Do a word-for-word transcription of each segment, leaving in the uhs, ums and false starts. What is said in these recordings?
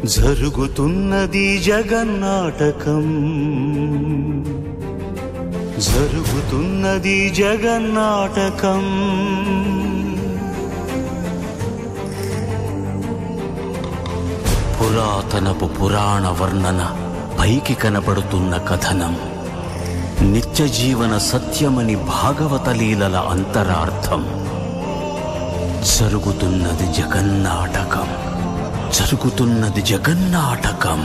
జరుగుతున్నది జగన్నాటకం, జరుగుతున్నది జగన్నాటకం. పురాతనపు పురాణ వర్ణన, పైకి కనబడుతున్న కథనం, నిత్య జీవన సత్యమని భాగవత లీలల అంతరార్థం. జరుగుతున్నది జగన్నాటకం, జరుగుతున్నది జగన్నాటకం.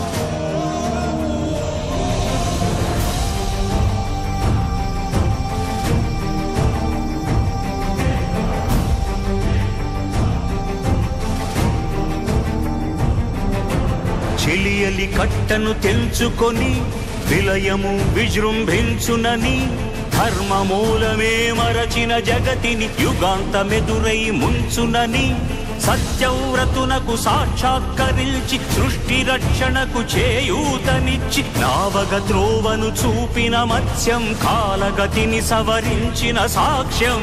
చెలియలి కట్టను తెంచుకొని విలయము విజృంభించునని, ధర్మమూలమే మరచిన జగతిని యుగాంతమెదురై ముంచునని, సత్యవ్రతునకు సాక్షాత్కరించి సృష్టి రక్షణకు చేయూతనిచ్చి, నావగ త్రోవను చూపిన మత్స్యం, కాలగతిని సవరించిన సాక్ష్యం.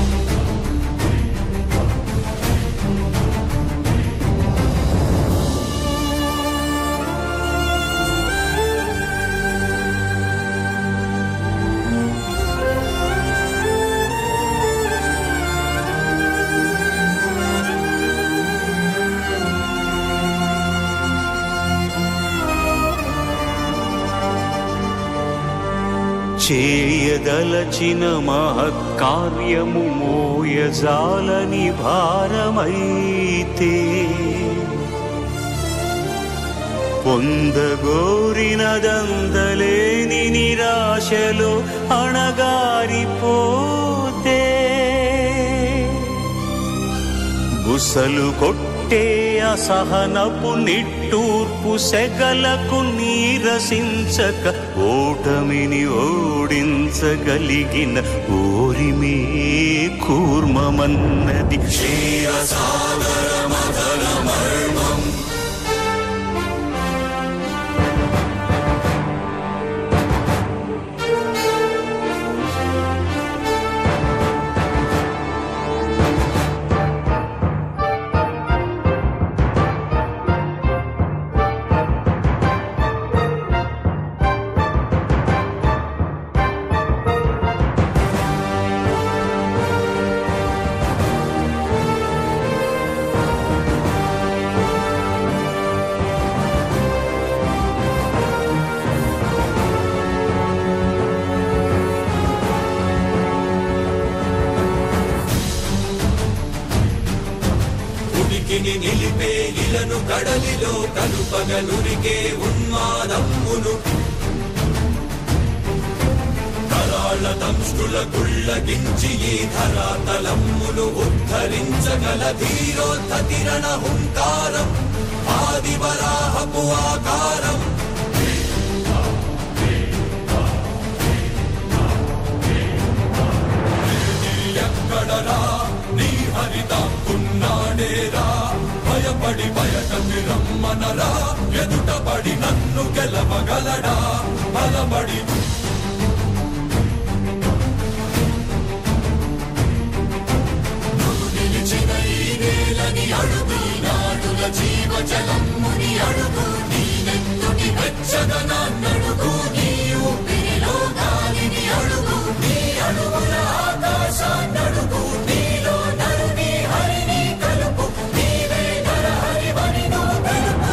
చేయదలచిన మహత్కార్యము మోయజాలని భారమైతే, పొందగోరినదందలేని నిరాశలో అణగారిపోతే, బుసలు కొట్టే అసహనపు నిట్టూర్పు సెగలకు నీరసించక, ఓటమిని ఓడించగలిగిన ఓరిమే కూర్మమన్నది క్షీరసాగర మదన మర్మం. నిలిపే ఇలను కడలిలో కలుపగలురికే ఉన్మాదమ్మును, కరాళ దంష్టుల గుళ్ళగించి ఈ ధరాతలమ్మును ఉద్ధరించగల ధీరోద్ధతిరణ హుంకారం, ఆదివరాహపు ఆకారం. ఎక్కడరా నీ హరితాకున్నాడేరా, భయపడి బయటకి రమ్మనరా, ఎదుటపడి నన్ను గెలవగలడా బలపడి. నువ్వు నిలిచిన ఈ నేలని అడుగు, నాడుల జీవజలమ్ముని అడుగు, నీ నెత్తుటి వెచ్చదనాన్నడుగు, నీ ఊపిరిలో గాలిని అడుగు, నీ అడుగుల ఆకాశాన్నడుగు, నీలో నరుని హరిని కలుపు, నీవే నరహరివని నువ్వు తెలుపు.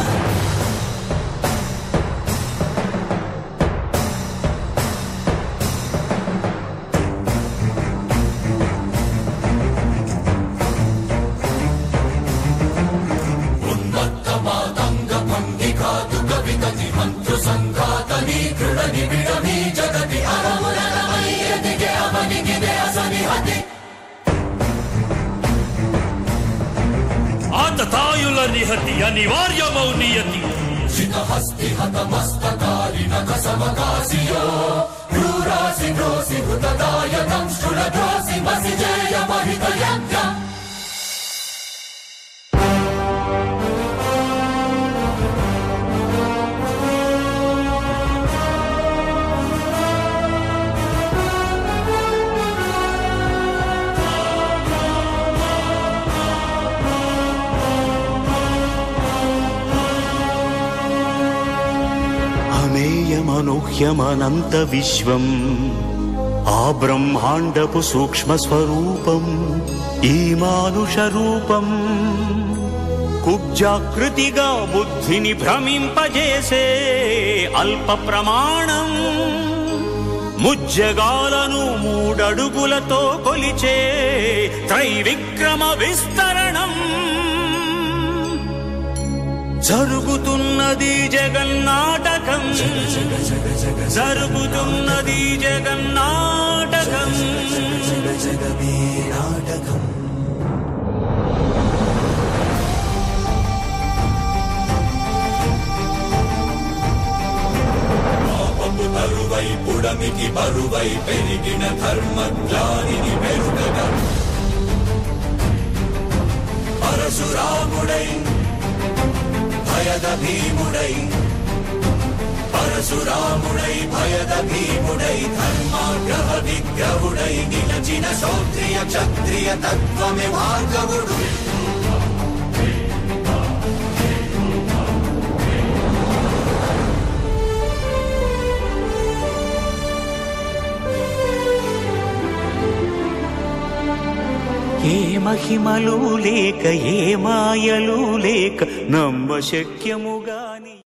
ఉన్మత్త మాతంగ భంగి కాదు కవితని మంత్ర సంఘాతని దృఢని విడమి జగతి అరమురమై ఎదిగే అవనిగిదే అసని హతి. ఆతతాయుల నిహతి అనివార్యమౌ నియతి, శితహస్తి హతమస్తకారి నఖసమకాశియో, క్రూరాసి ద్రోసి హృతదాయ దంష్టుల ద్రోసి మసి జయ మహిత యజ్ఞం. అప్రమేయమనూహ్యమనంత విశ్వం ఆ బ్రహ్మాండపు సూక్ష్మ స్వరూపం ఈ మానుష రూపం కుబ్జాకృతిగా బుద్ధిని భ్రమింపజేసే అల్ప ప్రమాణం ముజ్జగాలను మూడడుగులతో కొలిచే త్రైవిక్రమ విస్తరణం జరుగుతున్నది జగన్నాటకం జరుగుతున్నది జగన్నాటకం నాటకం పాపము తరువై పుడమికి బరువై పెరిగిన ధర్మజ్ఞానిని పెరుగగా పరశురాముడై భయద భీముడై పరశురాముడై భయద భీముడై ధర్మాగ్రహ విగ్రహుడై నిలచిన శౌత్రియ క్షత్రియ తత్వమే భార్గవుడు ఏ మహిమలు లేక ఏ మాయలు లేక నమ్మ శక్యముగాని